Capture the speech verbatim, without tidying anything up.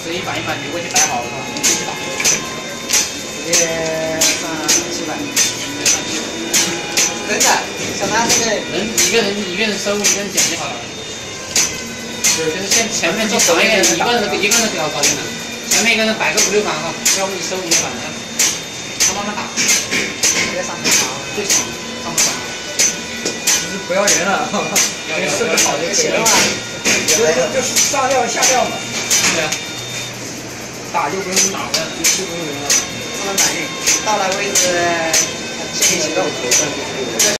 是一半一半的，我已经摆好了，你自己打。 直接上七百。真的，像他这个人一个人一个人收一个人捡就好了。就是先前面就上一个人一个人一个人给好搞定了，前面一个人摆个五六盘哈，要不你收五六盘，他慢慢打。 直接上头场， 最爽，上头场。 就是不要人了， 要要设置好就行了嘛。就是就是上料下料嘛。 对啊。 打就不用打了，就不用人了。 慢慢打印，到了位置先给启动。